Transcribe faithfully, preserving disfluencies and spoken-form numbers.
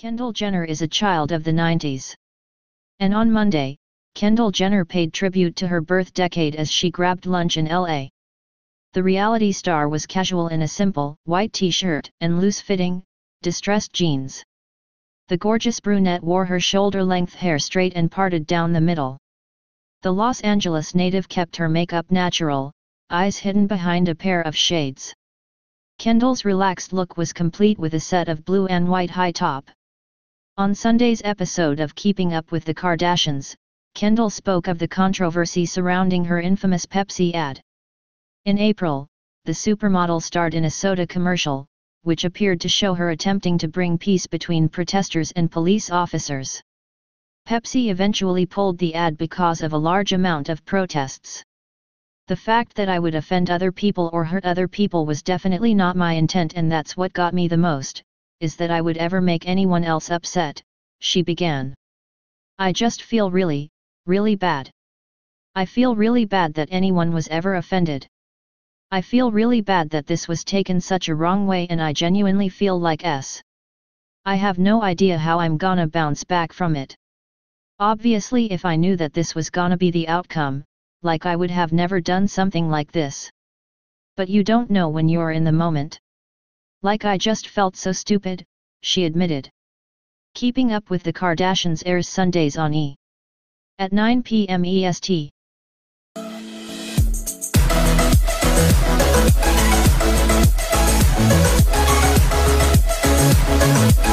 Kendall Jenner is a child of the nineties. And on Monday, Kendall Jenner paid tribute to her birth decade as she grabbed lunch in L A. The reality star was casual in a simple, white t-shirt and loose-fitting, distressed jeans. The gorgeous brunette wore her shoulder-length hair straight and parted down the middle. The Los Angeles native kept her makeup natural, eyes hidden behind a pair of shades. Kendall's relaxed look was complete with a set of blue and white high top. On Sunday's episode of Keeping Up with the Kardashians, Kendall spoke of the controversy surrounding her infamous Pepsi ad. In April, the supermodel starred in a soda commercial, which appeared to show her attempting to bring peace between protesters and police officers. Pepsi eventually pulled the ad because of a large amount of protests. The fact that I would offend other people or hurt other people was definitely not my intent, and that's what got me the most, is that I would ever make anyone else upset, she began. I just feel really, really bad. I feel really bad that anyone was ever offended. I feel really bad that this was taken such a wrong way, and I genuinely feel like s. I have no idea how I'm gonna bounce back from it. Obviously, if I knew that this was gonna be the outcome, like I would have never done something like this. But you don't know when you're in the moment. Like I just felt so stupid, she admitted. Keeping Up with the Kardashians airs Sundays on E! At nine p m E S T. We'll be right back.